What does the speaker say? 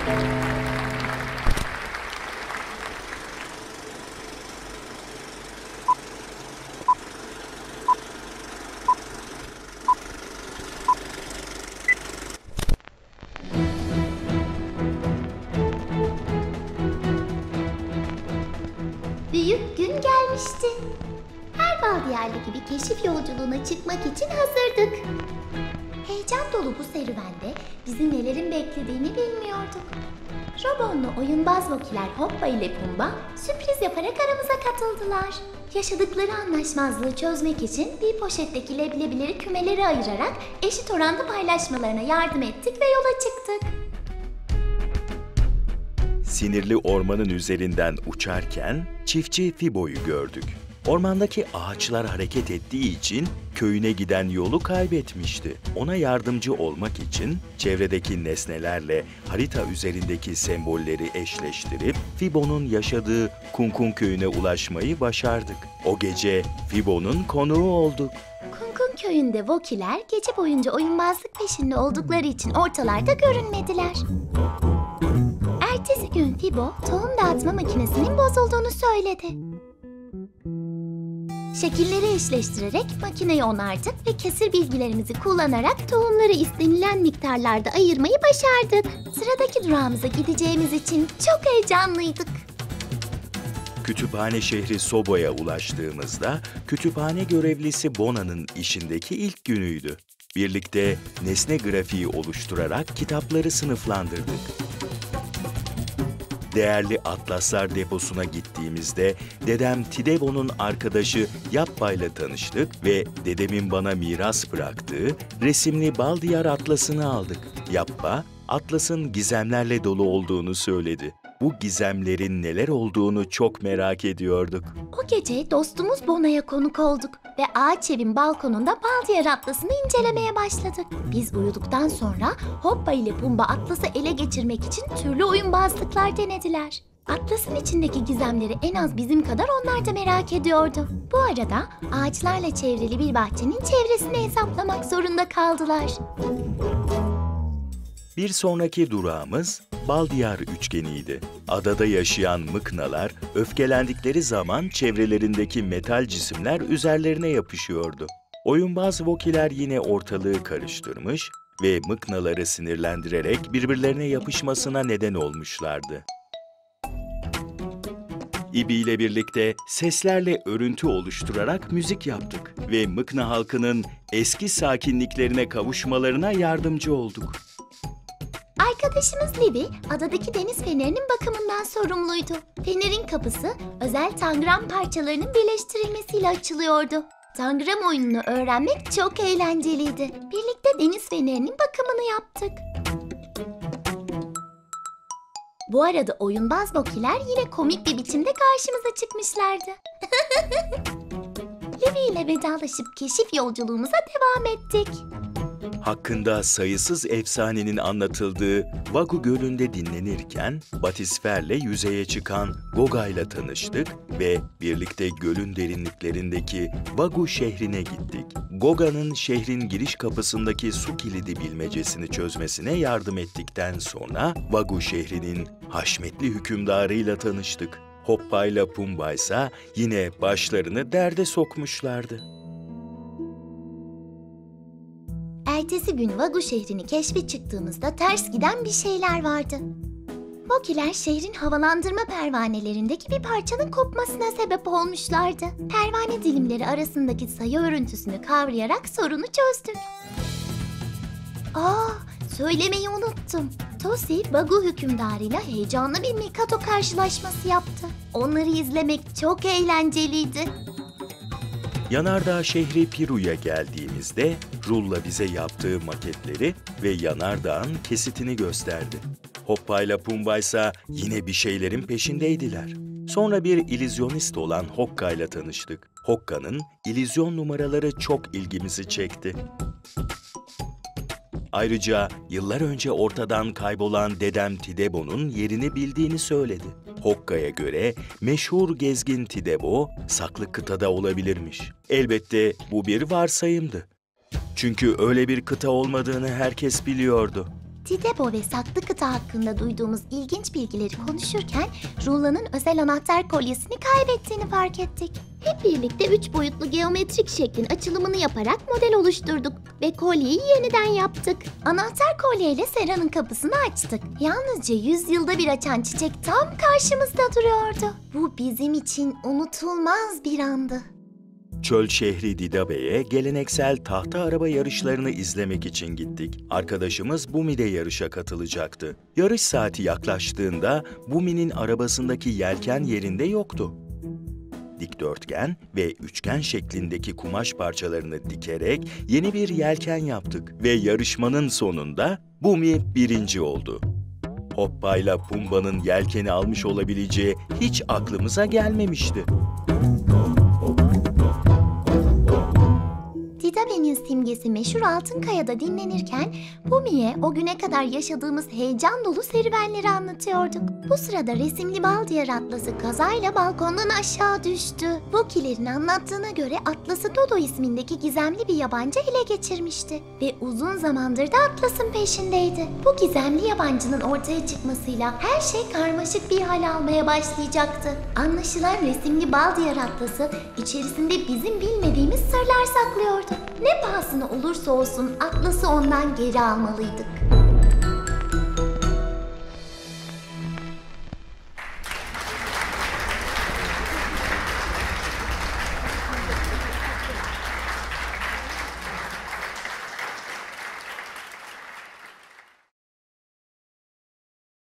Büyük gün gelmişti. Her bal diyarlı gibi keşif yolculuğuna çıkmak için hazırdık. Heyecan dolu bu serüvende bizi nelerin beklediğini bilmiyorduk. Robonlu oyunbaz vokiler Hoppa ile Pumba sürpriz yaparak aramıza katıldılar. Yaşadıkları anlaşmazlığı çözmek için bir poşetteki leblebileri kümelere ayırarak eşit oranda paylaşmalarına yardım ettik ve yola çıktık. Sinirli ormanın üzerinden uçarken çiftçi Fibo'yu gördük. Ormandaki ağaçlar hareket ettiği için köyüne giden yolu kaybetmişti. Ona yardımcı olmak için çevredeki nesnelerle harita üzerindeki sembolleri eşleştirip Fibo'nun yaşadığı Kunkun köyüne ulaşmayı başardık. O gece Fibo'nun konuğu olduk. Kunkun köyünde vokiler gece boyunca oyunbazlık peşinde oldukları için ortalarda görünmediler. Ertesi gün Fibo, tohum dağıtma makinesinin bozulduğunu söyledi. Şekilleri eşleştirerek makineyi onardık ve kesir bilgilerimizi kullanarak tohumları istenilen miktarlarda ayırmayı başardık. Sıradaki durağımıza gideceğimiz için çok heyecanlıydık. Kütüphane şehri Sobo'ya ulaştığımızda kütüphane görevlisi Bona'nın işindeki ilk günüydü. Birlikte nesne grafiği oluşturarak kitapları sınıflandırdık. Değerli atlaslar deposuna gittiğimizde dedem Tidebo'nun arkadaşı Yappa'yla tanıştık ve dedemin bana miras bıraktığı resimli Bal Diyar atlasını aldık. Yappa, atlasın gizemlerle dolu olduğunu söyledi. Bu gizemlerin neler olduğunu çok merak ediyorduk. O gece dostumuz Bona'ya konuk olduk ve ağaç evin balkonunda Bal Diyar atlasını incelemeye başladık. Biz uyuduktan sonra Hoppa ile Pumba atlası ele geçirmek için türlü oyunbazlıklar denediler. Atlasın içindeki gizemleri en az bizim kadar onlar da merak ediyordu. Bu arada ağaçlarla çevrili bir bahçenin çevresini hesaplamak zorunda kaldılar. Bir sonraki durağımız Bal Diyar üçgeniydi. Adada yaşayan mıknalar öfkelendikleri zaman çevrelerindeki metal cisimler üzerlerine yapışıyordu. Oyunbaz vokiler yine ortalığı karıştırmış ve mıknaları sinirlendirerek birbirlerine yapışmasına neden olmuşlardı. İbi ile birlikte seslerle örüntü oluşturarak müzik yaptık ve mıkna halkının eski sakinliklerine kavuşmalarına yardımcı olduk. Arkadaşımız Libby, adadaki deniz fenerinin bakımından sorumluydu. Fenerin kapısı özel tangram parçalarının birleştirilmesiyle açılıyordu. Tangram oyununu öğrenmek çok eğlenceliydi. Birlikte deniz fenerinin bakımını yaptık. Bu arada oyunbaz vokiler yine komik bir biçimde karşımıza çıkmışlardı. Libby ile vedalaşıp keşif yolculuğumuza devam ettik. Hakkında sayısız efsanenin anlatıldığı Vagu Gölü'nde dinlenirken Batisfer'le yüzeye çıkan Goga'yla tanıştık ve birlikte gölün derinliklerindeki Vagu şehrine gittik. Goga'nın şehrin giriş kapısındaki su kilidi bilmecesini çözmesine yardım ettikten sonra Vagu şehrinin haşmetli hükümdarıyla tanıştık. Hoppa ile Pumba ise yine başlarını derde sokmuşlardı. Ertesi gün Vagu şehrini keşfe çıktığımızda ters giden bir şeyler vardı. Vokiler şehrin havalandırma pervanelerindeki bir parçanın kopmasına sebep olmuşlardı. Pervane dilimleri arasındaki sayı örüntüsünü kavrayarak sorunu çözdük. Söylemeyi unuttum. Tosi, Vagu hükümdarıyla heyecanlı bir Mikado karşılaşması yaptı. Onları izlemek çok eğlenceliydi. Yanardağ şehri Piru'ya geldiğimizde Rulla bize yaptığı maketleri ve yanardağın kesitini gösterdi. Hoppa ile Pumba ise yine bir şeylerin peşindeydiler. Sonra bir illüzyonist olan Hokka ile tanıştık. Hokka'nın illüzyon numaraları çok ilgimizi çekti. Ayrıca yıllar önce ortadan kaybolan dedem Tidebo'nun yerini bildiğini söyledi. Hokka'ya göre meşhur gezgin Tidebo, saklı kıtada olabilirmiş. Elbette bu bir varsayımdı. Çünkü öyle bir kıta olmadığını herkes biliyordu. Tidebo ve saklı kıta hakkında duyduğumuz ilginç bilgileri konuşurken Rula'nın özel anahtar kolyesini kaybettiğini fark ettik. Hep birlikte 3 boyutlu geometrik şeklin açılımını yaparak model oluşturduk ve kolyeyi yeniden yaptık. Anahtar kolyeyle Sera'nın kapısını açtık. Yalnızca 100 yılda bir açan çiçek tam karşımızda duruyordu. Bu bizim için unutulmaz bir andı. Çöl şehri Didabe'ye geleneksel tahta araba yarışlarını izlemek için gittik. Arkadaşımız Bumi de yarışa katılacaktı. Yarış saati yaklaştığında Bumi'nin arabasındaki yelken yerinde yoktu. Dikdörtgen ve üçgen şeklindeki kumaş parçalarını dikerek yeni bir yelken yaptık ve yarışmanın sonunda Bumi birinci oldu. Hoppa'yla Pumba'nın yelkeni almış olabileceği hiç aklımıza gelmemişti. Didabe'nin simgesi meşhur Altınkaya'da dinlenirken Bumi'ye o güne kadar yaşadığımuz heyecan dolu serüvenleri anlatıyorduk. Bu sırada resimli bal diyar atlası kazayla balkondan aşağı düştü. Bukilerin anlattığına göre atlası Dodo ismindeki gizemli bir yabancı ele geçirmişti ve uzun zamandır da atlasın peşindeydi. Bu gizemli yabancının ortaya çıkmasıyla her şey karmaşık bir hal almaya başlayacaktı. Anlaşılan resimli bal diyar atlası içerisinde bizim bilmediğimiz sırlar saklıyordu. Ne pahasına olursa olsun atlası ondan geri almalıydık.